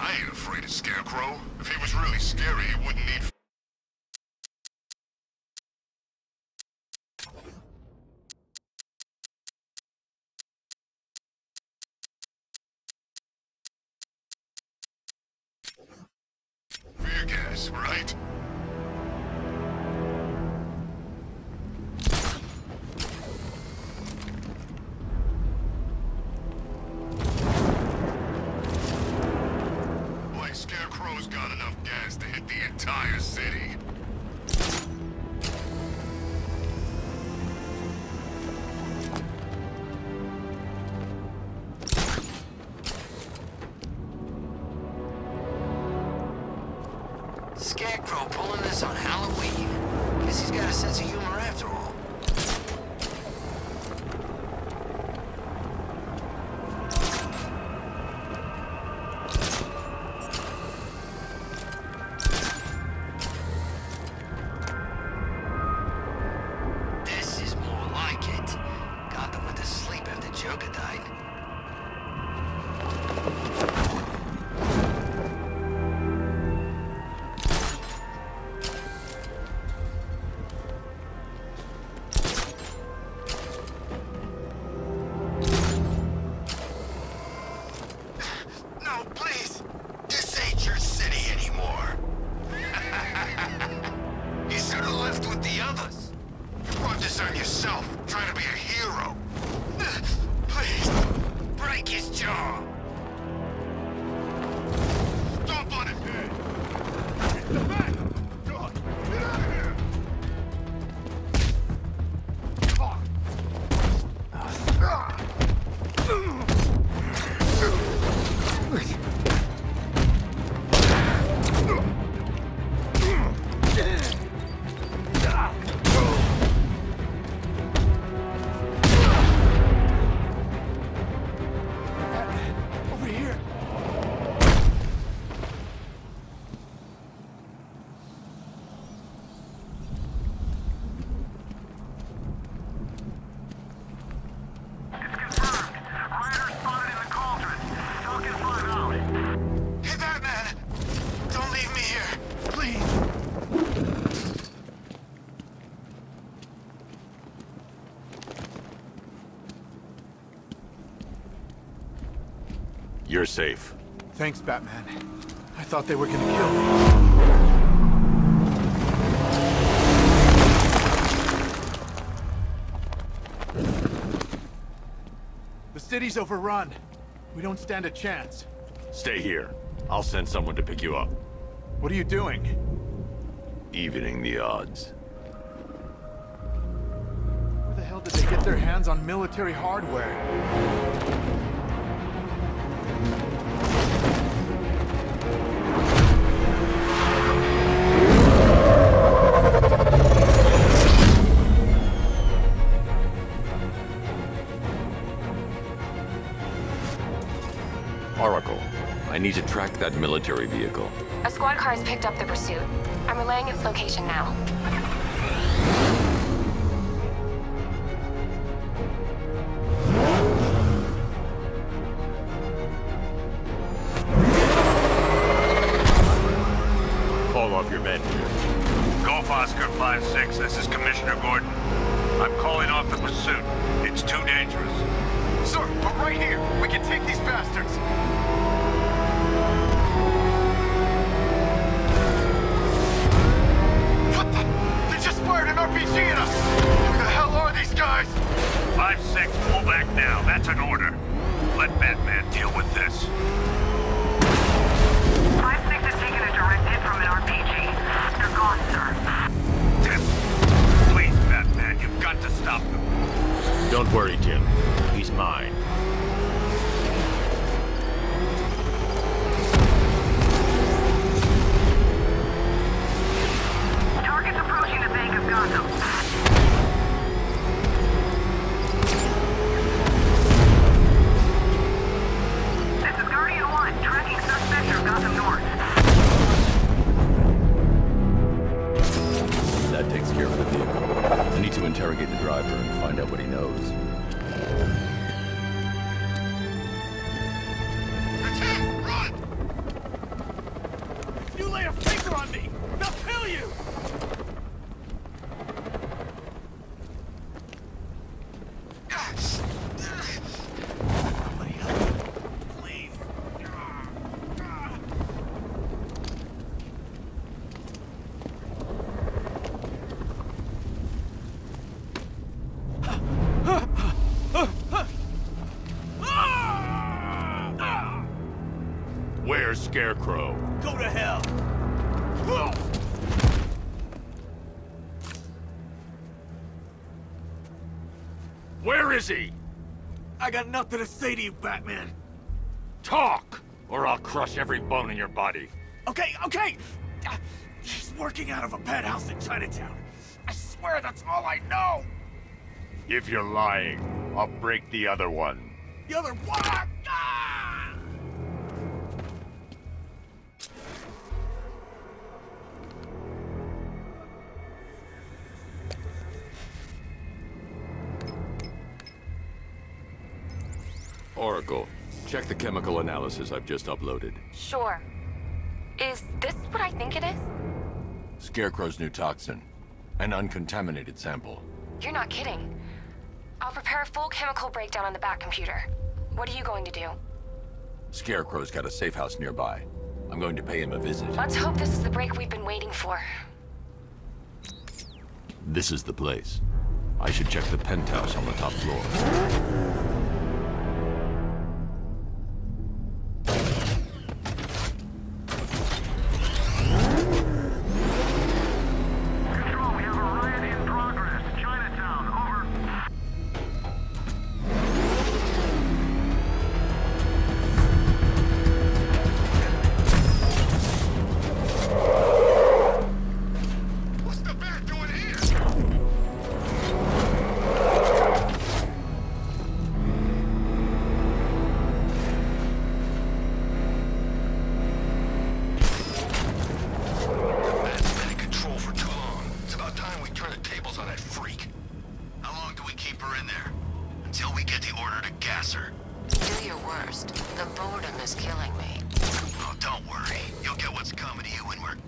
I ain't afraid of Scarecrow. If he was really scary, he wouldn't need... fear gas, right? Like Scarecrow's got enough gas to hit the entire city. Scarecrow pulling this on Halloween. Guess he's got a sense of humor after all. This is more like it. Gotham went to sleep after Joker died. No, please! This ain't your city anymore. You should have left with the others. You brought this on yourself, trying to be a hero. Please, break his jaw. Stomp on his head! It's the back! God, get out of here! Over here. Hey, Batman! Don't leave me here, please. You're safe. Thanks, Batman. I thought they were gonna kill me. The city's overrun. We don't stand a chance. Stay here. I'll send someone to pick you up. What are you doing? Evening the odds. Where the hell did they get their hands on military hardware? Oracle, I need to track that military vehicle. A squad car has picked up the pursuit. I'm relaying its location now. Call off your men here. Golf Oscar 5-6, this is Commissioner Gordon. I'm calling off the pursuit. It's too dangerous. Sir, we're right here. We can take these bastards. What the? They just fired an RPG at us! Who the hell are these guys? 5-6, pull back now. That's an order. Let Batman deal with this. 5-6 has taken a direct hit from an RPG. They're gone, sir. Tim, please, Batman, you've got to stop them. Don't worry, Tim. He's mine. Target's approaching the Bank of Gotham. This is Guardian 1, tracking suspect from Gotham North. That takes care of the vehicle. I need to interrogate the driver and find out what he knows. It's him! Run! Where's Scarecrow? Go to hell! Where is he? I got nothing to say to you, Batman. Talk! Or I'll crush every bone in your body. Okay, okay! He's working out of a penthouse in Chinatown. I swear that's all I know! If you're lying, I'll break the other one. The other one! Ah! Oracle, check the chemical analysis I've just uploaded. Sure. Is this what I think it is? Scarecrow's new toxin. An uncontaminated sample. You're not kidding. I'll prepare a full chemical breakdown on the back computer. What are you going to do? Scarecrow's got a safe house nearby. I'm going to pay him a visit. Let's hope this is the break we've been waiting for. This is the place. I should check the penthouse on the top floor. Control, we have a riot in progress. Chinatown, over. What's the bat doing here? The bat's been in control for too long. It's about time we turn the tables on that freak. How long do we keep her in there? Until we get the order to gas her. Do your worst. The boredom is killing me. Oh, don't worry. You'll get what's coming to you when we're...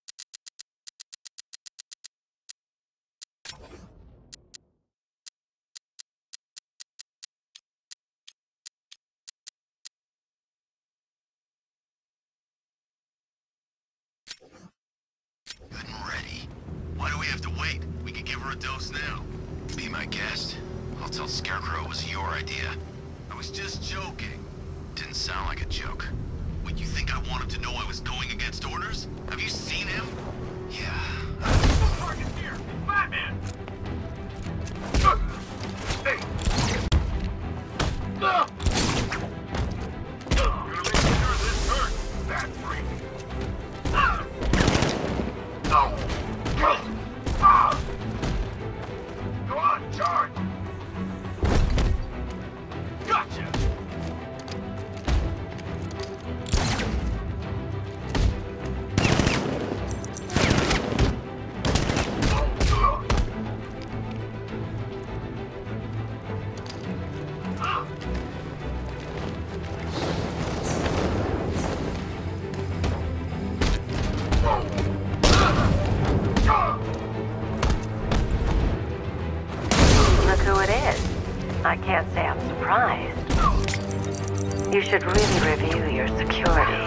Good and ready. Why do we have to wait? We can give her a dose now. Be my guest. I'll tell Scarecrow it was your idea. I was just joking. Didn't sound like a joke. What, you think I want him to know I was going against orders? Have you seen him? Yeah. Target here! Batman! Hey! Gonna make sure this hurts, bat freak. No! Go on, charge! Gotcha! Look who it is. I can't say I'm surprised. You should really review your security.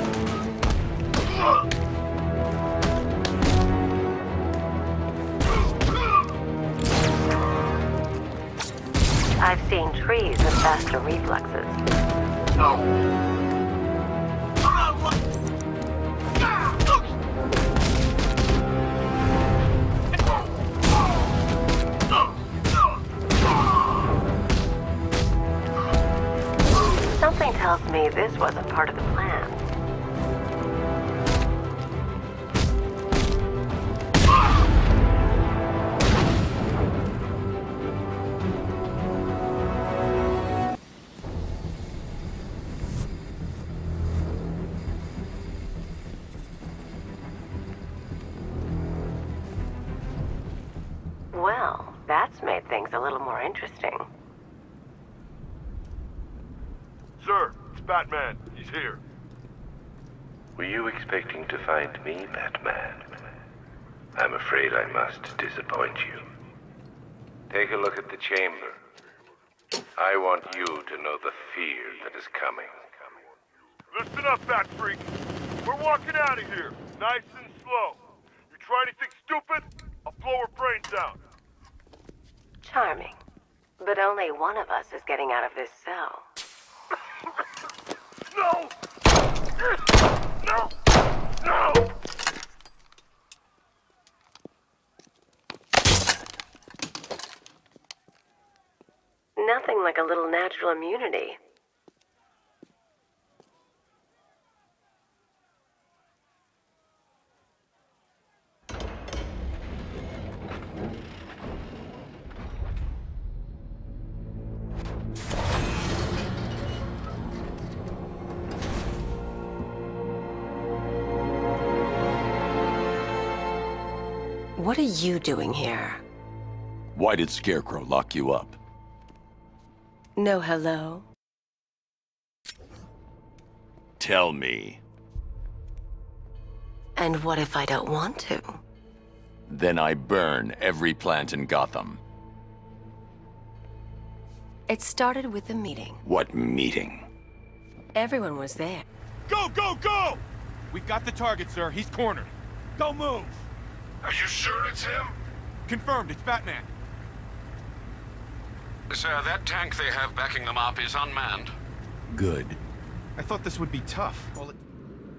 I've seen trees with faster reflexes. Something tells me this wasn't part of the plan. Well, that's made things a little more interesting. Sir, it's Batman. He's here. Were you expecting to find me, Batman? I'm afraid I must disappoint you. Take a look at the chamber. I want you to know the fear that is coming. Listen up, bat freak. We're walking out of here, nice and slow. You try anything stupid, I'll blow her brains out. Charming. But only one of us is getting out of this cell. No! No! No! Nothing like a little natural immunity. What are you doing here? Why did Scarecrow lock you up? No hello? Tell me. And what if I don't want to? Then I burn every plant in Gotham. It started with a meeting. What meeting? Everyone was there. Go, go, go! We got the target, sir. He's cornered. Don't move. Are you sure it's him? Confirmed, it's Batman. Sir, that tank they have backing them up is unmanned. Good. I thought this would be tough. Well, it...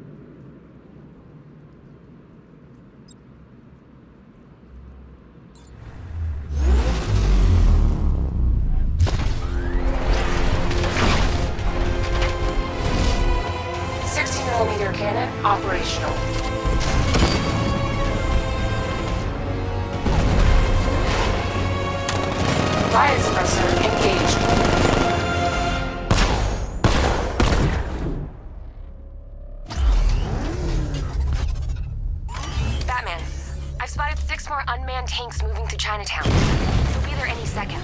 .60mm cannon operational. Riot suppressor engaged. Batman, I've spotted 6 more unmanned tanks moving through Chinatown. They'll be there any second.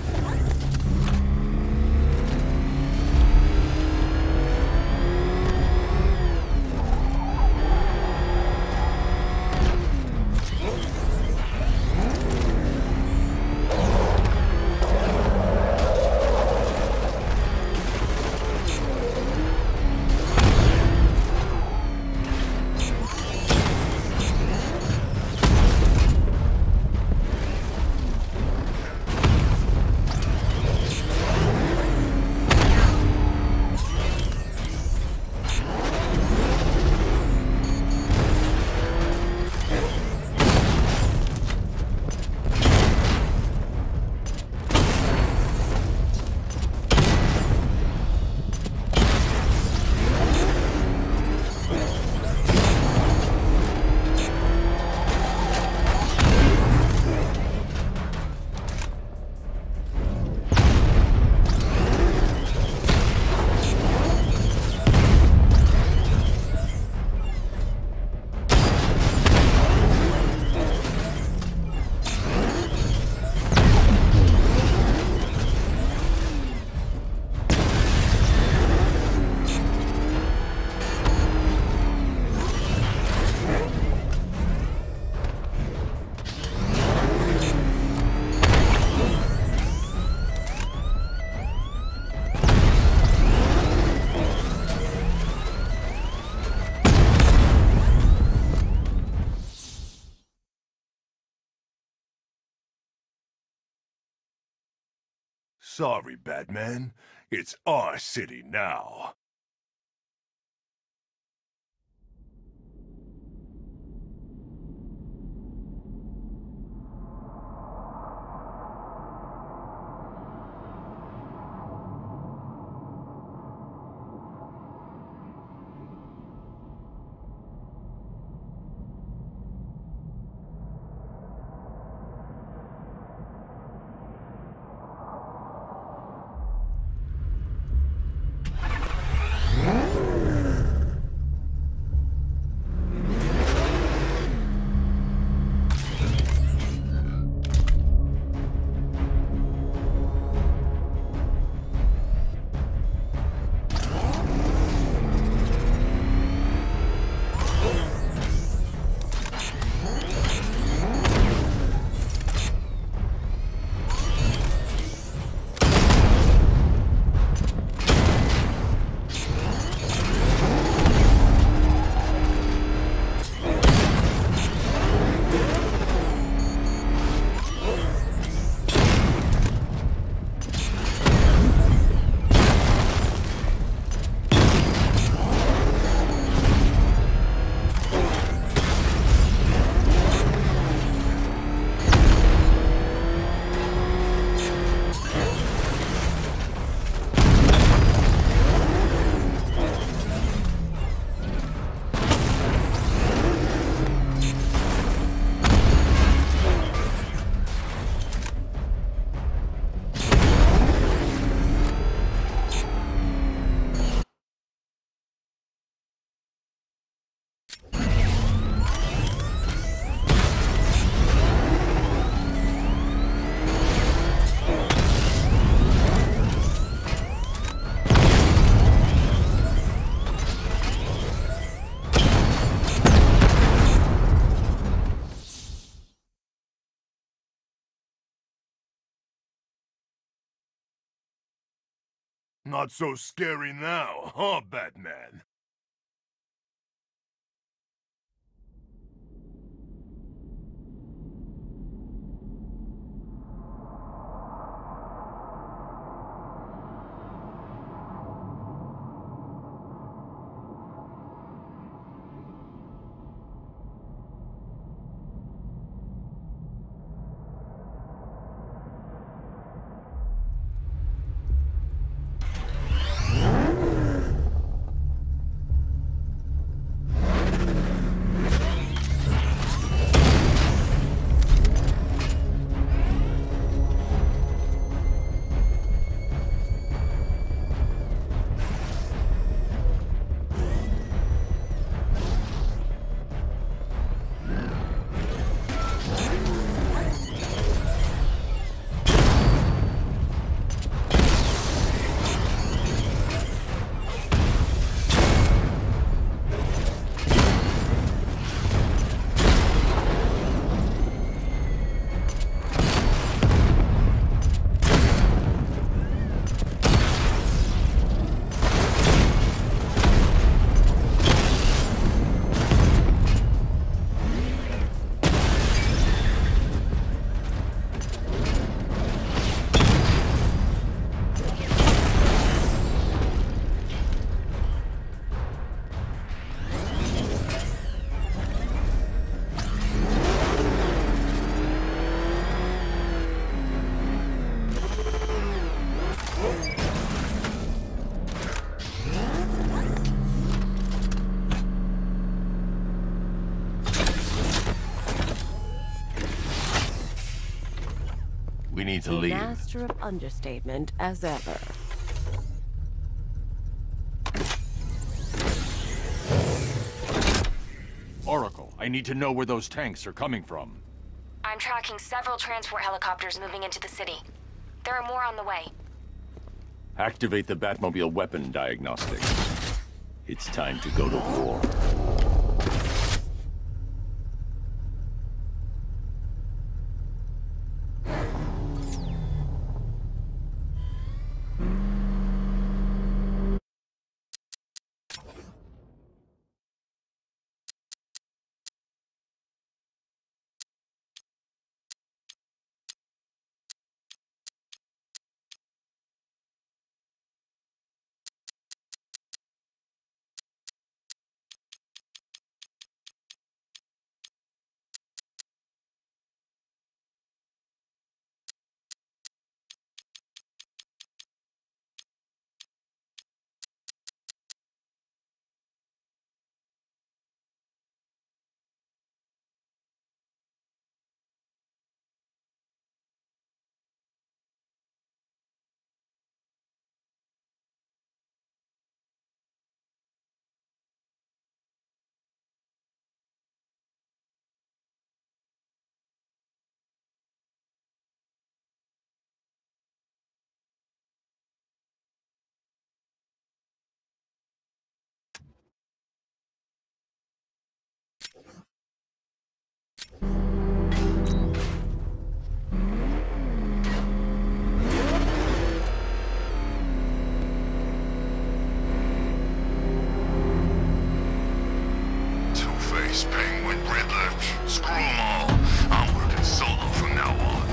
Sorry, Batman. It's our city now. Not so scary now, huh, Batman? We need to leave. Master of understatement as ever. Oracle, I need to know where those tanks are coming from. I'm tracking several transport helicopters moving into the city. There are more on the way. Activate the Batmobile weapon diagnostic. It's time to go to war. Two-Face, Penguin, Riddler, screw them all. I'm working solo from now on.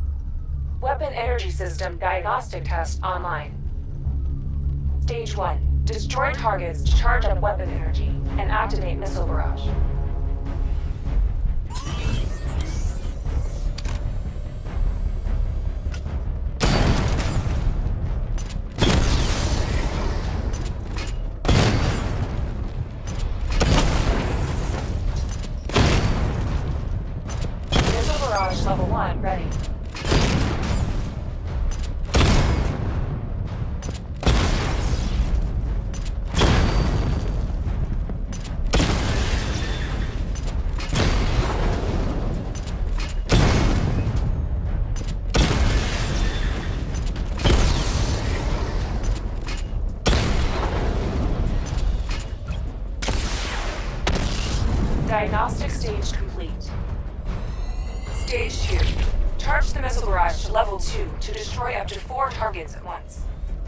Weapon energy system diagnostic test online. Stage 1. Destroy targets to charge up weapon energy and activate missile barrage. Missile barrage level 1 ready. Diagnostic stage complete. Stage 2. Charge the missile barrage to level 2 to destroy up to 4 targets at once.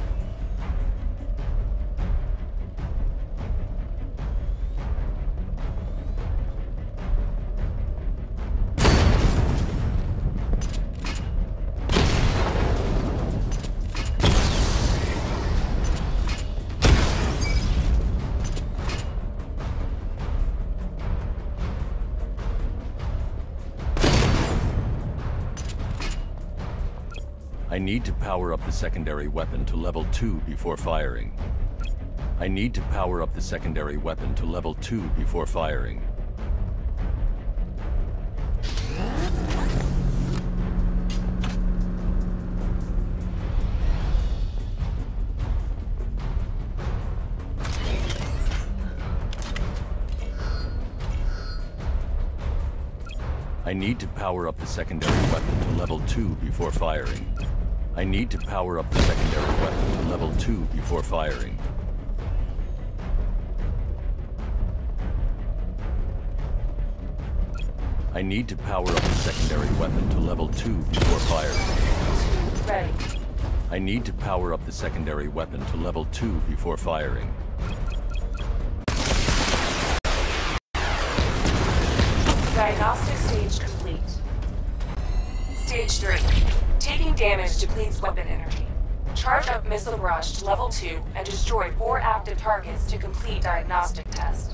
I need to power up the secondary weapon to level 2 before firing. I need to power up the secondary weapon to level 2 before firing. I need to power up the secondary weapon to level 2 before firing. I need to power up the secondary weapon to level 2 before firing. I need to power up the secondary weapon to level 2 before firing. Ready. I need to power up the secondary weapon to level 2 before firing. Diagnostic stage complete. Stage 3. Taking damage depletes weapon energy. Charge up missile barrage to level 2 and destroy 4 active targets to complete diagnostic test.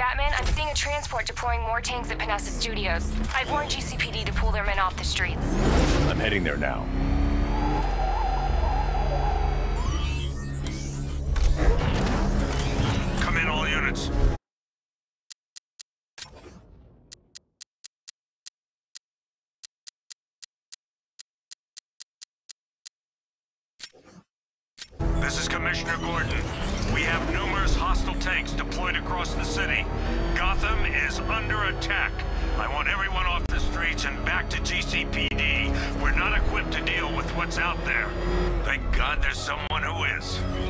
Batman, I'm seeing a transport deploying more tanks at Panessa Studios. I've warned GCPD to pull their men off the streets. I'm heading there now. Come in, all units. This is Commissioner Gordon. We have numerous hostile tanks deployed across the city. Gotham is under attack. I want everyone off the streets and back to GCPD. We're not equipped to deal with what's out there. Thank God there's someone who is.